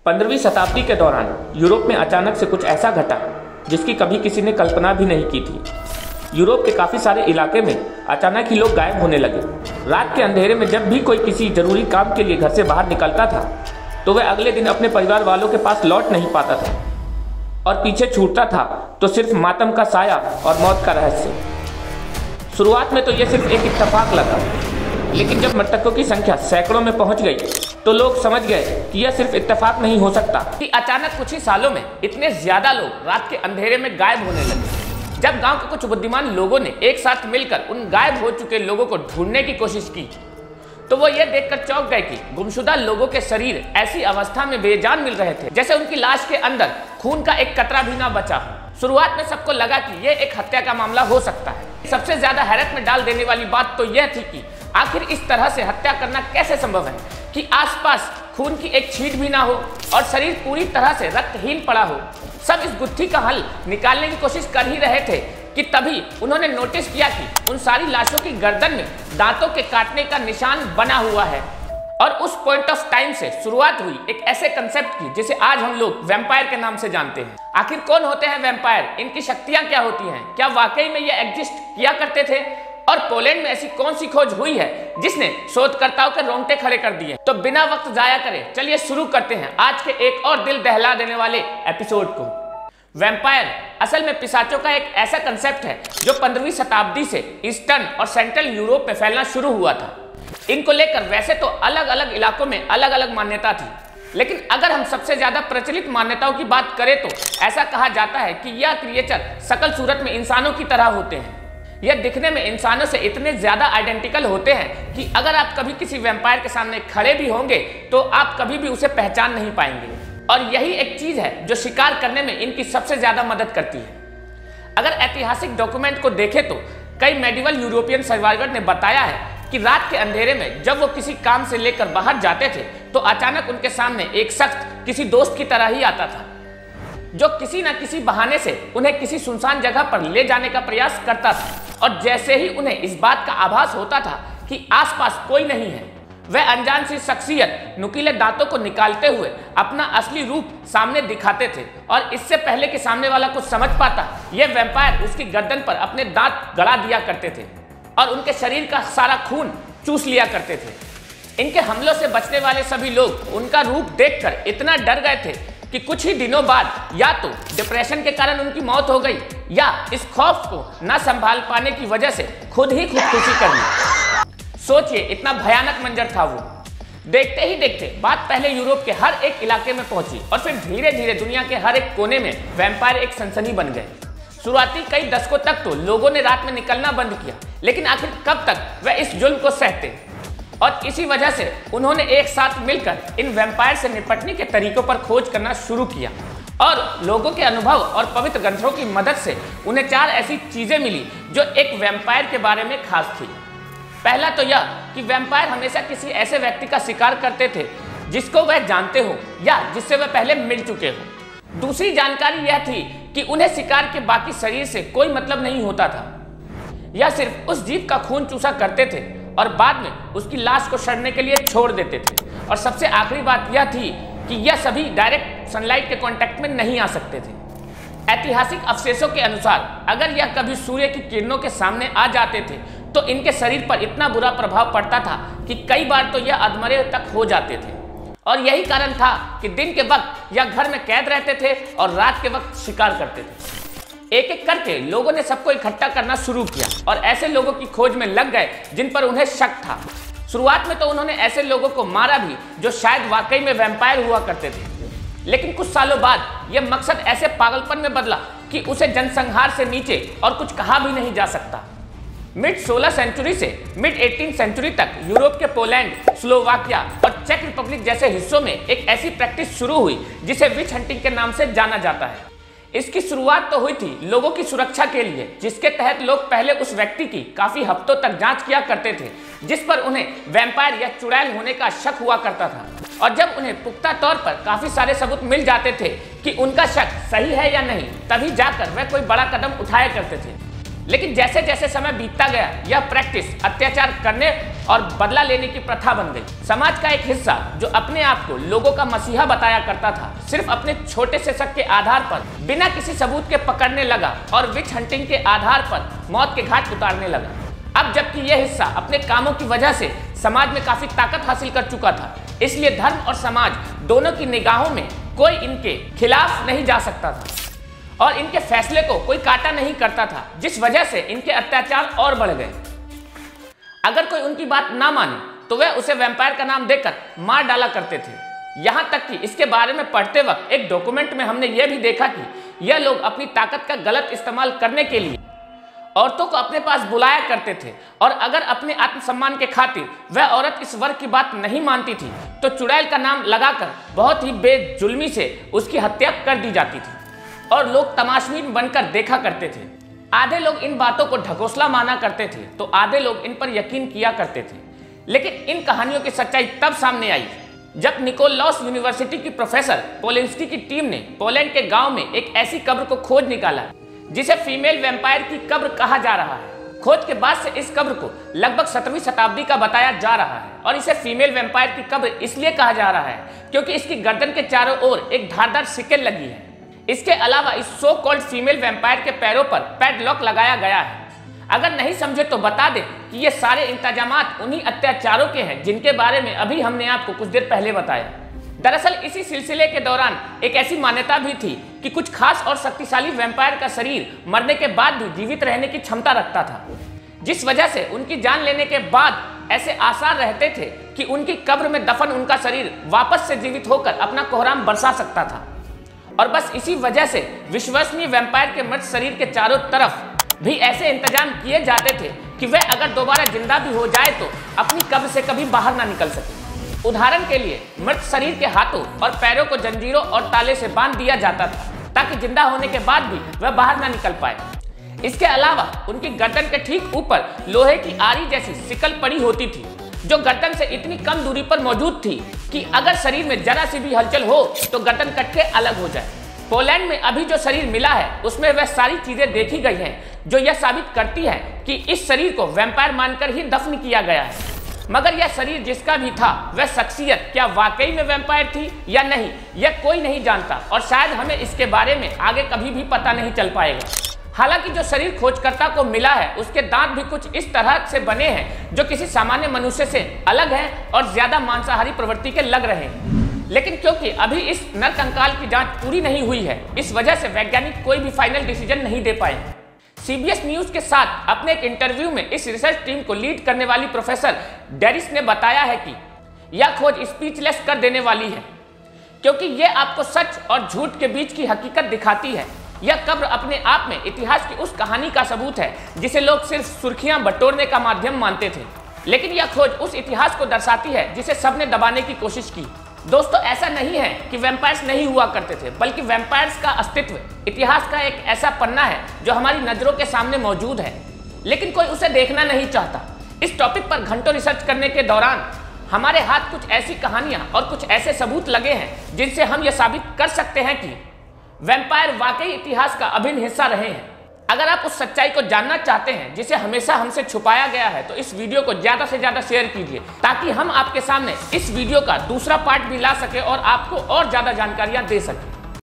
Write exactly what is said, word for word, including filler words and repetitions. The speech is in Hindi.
पंद्रहवीं शताब्दी के दौरान यूरोप में अचानक से कुछ ऐसा घटा जिसकी कभी किसी ने कल्पना भी नहीं की थी। यूरोप के काफ़ी सारे इलाके में अचानक ही लोग गायब होने लगे। रात के अंधेरे में जब भी कोई किसी जरूरी काम के लिए घर से बाहर निकलता था तो वह अगले दिन अपने परिवार वालों के पास लौट नहीं पाता था और पीछे छूटता था तो सिर्फ मातम का साया और मौत का रहस्य। शुरुआत में तो यह सिर्फ एक इत्तेफाक लगा, लेकिन जब मृतकों की संख्या सैकड़ों में पहुंच गई तो लोग समझ गए कि यह सिर्फ इत्तेफाक नहीं हो सकता कि अचानक कुछ ही सालों में इतने ज्यादा लोग रात के अंधेरे में गायब होने लगे। जब गांव के कुछ बुद्धिमान लोगों ने एक साथ मिलकर उन गायब हो चुके लोगों को ढूंढने की कोशिश की तो वो ये देखकर चौंक गए कि गुमशुदा लोगों के शरीर ऐसी अवस्था में बेजान मिल रहे थे जैसे उनकी लाश के अंदर खून का एक कतरा भी ना बचा हो। शुरुआत में सबको लगा कि यह एक हत्या का मामला हो सकता है। सबसे ज्यादा हैरत में डाल देने वाली बात तो यह थी कि आखिर इस तरह से हत्या करना कैसे संभव है कि आसपास खून की एक छींट भी ना हो और शरीर पूरी तरह से रक्तहीन पड़ा हो। सब इस गुत्थी का हल निकालने की कोशिश कर ही रहे थे कि तभी उन्होंने नोटिस किया कि उन सारी लाशों की गर्दन में दांतों के काटने का निशान बना हुआ है। और उस पॉइंट ऑफ टाइम से शुरुआत हुई एक ऐसे कंसेप्ट की जिसे आज हम लोग वैम्पायर के नाम से जानते हैं। आखिर कौन होते हैं वैम्पायर, इनकी शक्तियां क्या होती हैं, क्या वाकई में ये एग्जिस्ट किया करते थे और पोलैंड में ऐसी कौन सी खोज हुई है जिसने शोधकर्ताओं के रोंगटे खड़े कर दिए। तो बिना वक्त जाया करे चलिए शुरू करते हैं आज के एक और दिल दहला देने वाले एपिसोड को। वैम्पायर असल में पिशाचों का एक ऐसा कंसेप्ट है जो पंद्रहवीं शताब्दी से ईस्टर्न और सेंट्रल यूरोप में फैलना शुरू हुआ था। इनको लेकर वैसे तो अलग अलग इलाकों में अलग अलग मान्यता थी, लेकिन अगर हम सबसे ज्यादा प्रचलित मान्यताओं की बात करें तो ऐसा कहा जाता है कि यह क्रिएचर शकल सूरत में इंसानों की तरह होते हैं। यह दिखने में इंसानों से इतने ज्यादा आइडेंटिकल होते हैं कि अगर आप कभी किसी वैम्पायर के सामने खड़े भी होंगे तो आप कभी भी उसे पहचान नहीं पाएंगे। और यही एक चीज है जो शिकार करने में इनकी सबसे ज्यादा मदद करती है। अगर ऐतिहासिक डॉक्यूमेंट को देखें तो कई मेडिवल यूरोपियन सर्वाइवर ने बताया है कि रात के अंधेरे में जब वो किसी काम से लेकर बाहर जाते थे तो अचानक उनके सामने एक शख्स किसी दोस्त की तरह ही आता था जो किसी न किसी बहाने से उन्हें किसी सुनसान जगह पर ले जाने का प्रयास करता था। और जैसे ही उन्हें इस बात का आभास होता था कि आसपास कोई नहीं है, वह अनजान सी शख्सियत नुकीले दांतों को निकालते हुए अपना असली रूप सामने दिखाते थे और इससे पहले कि सामने वाला कुछ समझ पाता यह वैम्पायर उसकी गर्दन पर अपने दांत गड़ा दिया करते थे और उनके शरीर का सारा खून चूस लिया करते थे। इनके हमलों से बचने वाले सभी लोग उनका रूप देखकर इतना डर गए थे कि कुछ ही दिनों बाद या तो डिप्रेशन के कारण उनकी मौत हो गई या इस खौफ को न संभाल पाने की वजह से खुद ही खुदकुशी कर ली। सोचिए इतना भयानक मंजर था वो। देखते ही देखते बात पहले यूरोप के हर एक इलाके में पहुंची और फिर धीरे धीरे दुनिया के हर एक कोने में वैम्पायर एक सनसनी बन गए। शुरुआती कई दशकों तक तो लोगों ने रात में निकलना बंद किया, लेकिन आखिर कब तक वह इस जुल्म को सहते। और इसी वजह से उन्होंने एक साथ मिलकर इन वैम्पायर से निपटने के तरीकों पर खोज करना शुरू किया और लोगों के अनुभव और पवित्र ग्रंथों की मदद से उन्हें चार ऐसी चीजें मिली जो एक वैम्पायर के बारे में खास थी। पहला तो यह कि वैम्पायर हमेशा किसी ऐसे व्यक्ति का शिकार करते थे जिसको वह जानते हो या जिससे वह पहले मिल चुके हो। दूसरी जानकारी यह थी कि उन्हें शिकार के बाकी शरीर से कोई मतलब नहीं होता था। यह सिर्फ उस जीव का खून चूसा करते थे और बाद में उसकी लाश को सड़ने के लिए छोड़ देते थे। और सबसे आखिरी बात यह थी कि यह सभी डायरेक्ट सनलाइट के कांटेक्ट में नहीं आ सकते थे। ऐतिहासिक अवशेषों के अनुसार अगर यह कभी सूर्य की किरणों के सामने आ जाते थे तो इनके शरीर पर इतना बुरा प्रभाव पड़ता था कि कई बार तो यह अधमरे तक हो जाते थे। और यही कारण था कि दिन के वक्त यह घर में कैद रहते थे और रात के वक्त शिकार करते थे। एक एक करके लोगों ने सबको इकट्ठा करना शुरू किया और ऐसे लोगों की खोज में लग गए जिन पर उन्हें शक था। शुरुआत में तो उन्होंने ऐसे लोगों को मारा भी जो शायद वाकई में वैम्पायर हुआ करते थे, लेकिन कुछ सालों बाद यह मकसद ऐसे पागलपन में बदला कि उसे जनसंहार से नीचे और कुछ कहा भी नहीं जा सकता। मिड सोलह सेंचुरी से मिड एटीन सेंचुरी तक यूरोप के पोलैंड, स्लोवाकिया और चेक रिपब्लिक जैसे हिस्सों में एक ऐसी प्रैक्टिस शुरू हुई जिसे विच हंटिंग के नाम से जाना जाता है। इसकी शुरुआत तो हुई थी लोगों की सुरक्षा के लिए, जिसके तहत लोग पहले उस व्यक्ति की काफी हफ्तों तक जांच किया करते थे जिस पर उन्हें वैम्पायर या चुड़ैल होने का शक हुआ करता था। और जब उन्हें पुख्ता तौर पर काफी सारे सबूत मिल जाते थे कि उनका शक सही है या नहीं, तभी जाकर वह कोई बड़ा कदम उठाया करते थे। लेकिन जैसे जैसे समय बीतता गया यह प्रैक्टिस अत्याचार करने और बदला लेने की प्रथा बन गई। समाज का एक हिस्सा जो अपने आप को लोगों का मसीहा बताया करता था, सिर्फ अपने छोटे से शक के आधार पर बिना किसी सबूत के पकड़ने लगा और विच हंटिंग के आधार पर मौत के घाट उतारने लगा। अब जबकि यह हिस्सा अपने कामों की वजह से समाज में काफी ताकत हासिल कर चुका था, इसलिए धर्म और समाज दोनों की निगाहों में कोई इनके खिलाफ नहीं जा सकता था और इनके फैसले को कोई काटा नहीं करता था, जिस वजह से इनके अत्याचार और बढ़ गए। अगर कोई उनकी बात ना माने तो वह उसे वैम्पायर का नाम देकर मार डाला करते थे। यहां तक कि इसके बारे में पढ़ते वक्त एक डॉक्यूमेंट में हमने यह भी देखा कि यह लोग अपनी ताकत का गलत इस्तेमाल करने के लिए औरतों को अपने पास बुलाया करते थे और अगर अपने आत्मसम्मान के खातिर वह औरत इस वर्ग की बात नहीं मानती थी तो चुड़ैल का नाम लगाकर बहुत ही बेजुल्मी से उसकी हत्या कर दी जाती थी और लोग तमाशबीन बनकर देखा करते थे। आधे लोग इन बातों को ढकोसला माना करते थे तो आधे लोग इन पर यकीन किया करते थे। लेकिन इन कहानियों की सच्चाई तब सामने आई जब निकोलॉस यूनिवर्सिटी की प्रोफेसर पोलेंस्की की टीम ने पोलैंड के गांव में एक ऐसी कब्र को खोज निकाला जिसे फीमेल वैम्पायर की कब्र कहा जा रहा है। खोज के बाद से इस कब्र को लगभग सत्रहवीं शताब्दी का बताया जा रहा है और इसे फीमेल वैम्पायर की कब्र इसलिए कहा जा रहा है क्योंकि इसकी गर्दन के चारों ओर एक धारदार सिकल लगी है। इसके अलावा इस सो कॉल्ड फीमेल वैम्पायर के पैरों पर पैडलॉक लगाया गया है। अगर नहीं समझे तो बता दें कि ये सारे इंतजामात उन्हीं अत्याचारों के हैं जिनके बारे में अभी हमने आपको कुछ देर पहले बताया। दरअसल इसी सिलसिले के दौरान एक ऐसी मान्यता भी थी कि कुछ खास और शक्तिशाली वैम्पायर का शरीर मरने के बाद भी जीवित रहने की क्षमता रखता था, जिस वजह से उनकी जान लेने के बाद ऐसे आसार रहते थे कि उनकी कब्र में दफन उनका शरीर वापस से जीवित होकर अपना कोहराम बरसा सकता था। और बस इसी वजह से विश्वसनीय वैम्पायर के मृत शरीर के चारों तरफ भी ऐसे इंतजाम किए जाते थे कि वह अगर दोबारा जिंदा भी हो जाए तो अपनी कब्र से कभी बाहर ना निकल सके। उदाहरण के लिए मृत शरीर के हाथों और पैरों को जंजीरों और ताले से बांध दिया जाता था ताकि जिंदा होने के बाद भी वह बाहर ना निकल पाए। इसके अलावा उनकी गर्दन के ठीक ऊपर लोहे की आरी जैसी सिकल पड़ी होती थी जो गर्दन से इतनी कम दूरी पर मौजूद थी कि अगर शरीर में जरा सी भी हलचल हो तो गर्दन कट के अलग हो जाए। पोलैंड में अभी जो शरीर मिला है उसमें वह सारी चीजें देखी गई हैं जो यह साबित करती है कि इस शरीर को वैम्पायर मानकर ही दफन किया गया है। मगर यह शरीर जिसका भी था वह शख्सियत क्या वाकई में वैम्पायर थी या नहीं, यह कोई नहीं जानता और शायद हमें इसके बारे में आगे कभी भी पता नहीं चल पाएगा। हालांकि जो शरीर खोजकर्ता को मिला है उसके दांत भी कुछ इस तरह से बने हैं जो किसी सामान्य मनुष्य से अलग हैं और ज्यादा मांसाहारी प्रवृत्ति के लग रहे हैं। लेकिन क्योंकि अभी इस नरकंकाल की जांच पूरी नहीं हुई है, इस वजह से वैज्ञानिक कोई भी फाइनल डिसीजन नहीं दे पाए। सीबीएस न्यूज के साथ अपने एक इंटरव्यू में इस रिसर्च टीम को लीड करने वाली प्रोफेसर डेरिस ने बताया है कि यह खोज स्पीचलेस कर देने वाली है क्योंकि यह आपको सच और झूठ के बीच की हकीकत दिखाती है। यह कब्र अपने आप में इतिहास की उस कहानी का सबूत है जिसे लोग सिर्फ सुर्खियां बटोरने का माध्यम मानते थे, लेकिन यह खोज उस इतिहास को दर्शाती है जिसे सबने दबाने की कोशिश की। दोस्तों, ऐसा नहीं है कि वैम्पायर्स नहीं हुआ करते थे, बल्कि वैम्पायर्स का अस्तित्व इतिहास का एक ऐसा पन्ना है जो हमारी नजरों के सामने मौजूद है, लेकिन कोई उसे देखना नहीं चाहता। इस टॉपिक पर घंटों रिसर्च करने के दौरान हमारे हाथ कुछ ऐसी कहानियां और कुछ ऐसे सबूत लगे हैं जिनसे हम यह साबित कर सकते हैं कि वैम्पायर वाकई इतिहास का अभिन्न हिस्सा रहे हैं। अगर आप उस सच्चाई को जानना चाहते हैं जिसे हमेशा हमसे छुपाया गया है तो इस वीडियो को ज्यादा से ज्यादा शेयर कीजिए ताकि हम आपके सामने इस वीडियो का दूसरा पार्ट भी ला सके और आपको और ज्यादा जानकारियां दे सके।